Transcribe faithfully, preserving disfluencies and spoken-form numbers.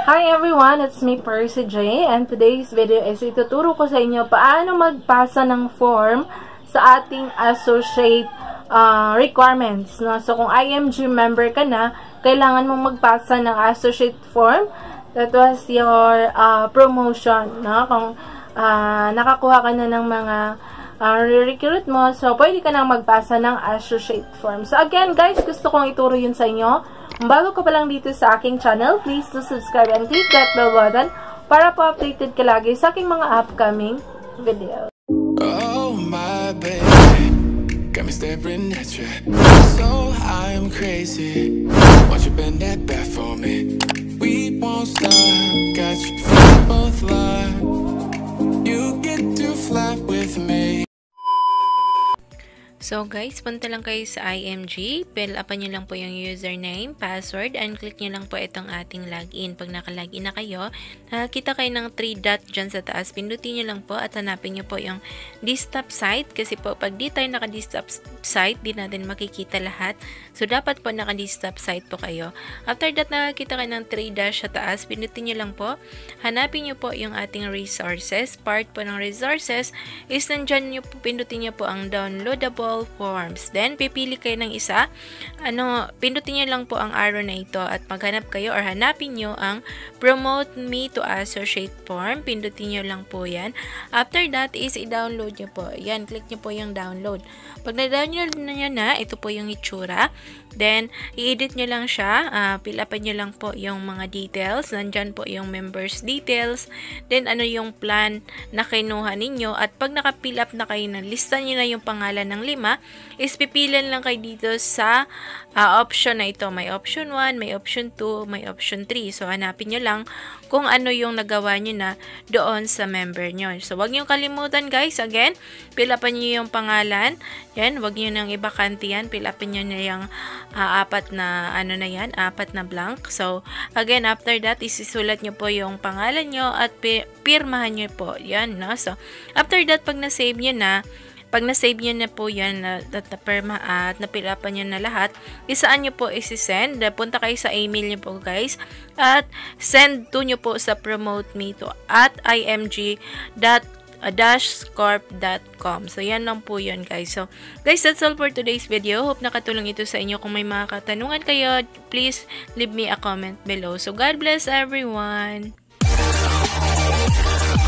Hi everyone, it's me Percy J, and today's video is ituturo ko sa inyo paano magpasa ng form sa ating associate uh, requirements. No? So kung I M G member ka na, kailangan mong magpasa ng associate form. That was your uh, promotion. No? Kung uh, nakakuha ka na ng mga uh, re-recruit mo, so pwede ka nang magpasa ng associate form. So again guys, gusto kong ituro yun sa inyo. Kung bago ka pa lang dito sa aking channel, please to subscribe and click that bell button para po updated ka lagi sa aking mga upcoming videos. Oh my baby, got me staring at you, so I'm crazy. Won't you bend that back for me? We won't stop, got you feeling both live. You get to fly with me. So guys, punta lang kayo sa I M G, fill upan nyo lang po yung username, password, and click nyo lang po itong ating login. Pag naka-login na kayo, nakakita kayo ng three dot dyan sa taas, pindutin nyo lang po at hanapin nyo po yung desktop site, kasi po pag di tayo naka-desktop site, di natin makikita lahat. So dapat po naka-desktop site po kayo. After that, nakakita kayo ng three dash sa taas, pindutin nyo lang po, hanapin nyo po yung ating resources. Part po ng resources is nandyan nyo po, pindutin nyo po ang downloadable forms. Then, pipili kayo ng isa. Ano, pindutin nyo lang po ang arrow na ito at maghanap kayo or hanapin nyo ang promote me to associate form. Pindutin nyo lang po yan. After that is i-download nyo po. Yan, click nyo po yung download. Pag na-download na nyo na, ito po yung itsura. Then, i-edit nyo lang siya. Uh, fill upan nyo lang po yung mga details. Nandyan po yung members details. Then, ano yung plan na kinuha ninyo. At pag naka-fill up na kayo na, lista nyo na yung pangalan ng lima, is pipilian lang kayo dito sa uh, option na ito. May option one, may option two, may option three. So, hanapin nyo lang kung ano yung nagawa nyo na doon sa member nyo. So, wag nyo kalimutan guys. Again, fill upan nyo yung pangalan. Yan, wag nyo nang ibakante yan. Fill upan nyo na yung uh, apat na, ano na yan, apat na blank. So, again, after that, isisulat nyo po yung pangalan nyo at pirmahan nyo po. Yan, no? So, after that, pag na-save nyo na, pag na-save nyo na po yan at na-perma at napilapan nyo na lahat, isaan nyo po isi-send. Punta kayo sa email nyo po guys at send to nyo po sa promote me to at img dot dash corp dot com. So yan lang po yun guys. So guys, that's all for today's video. Hope nakatulong ito sa inyo. Kung may mga katanungan kayo, please leave me a comment below. So God bless everyone.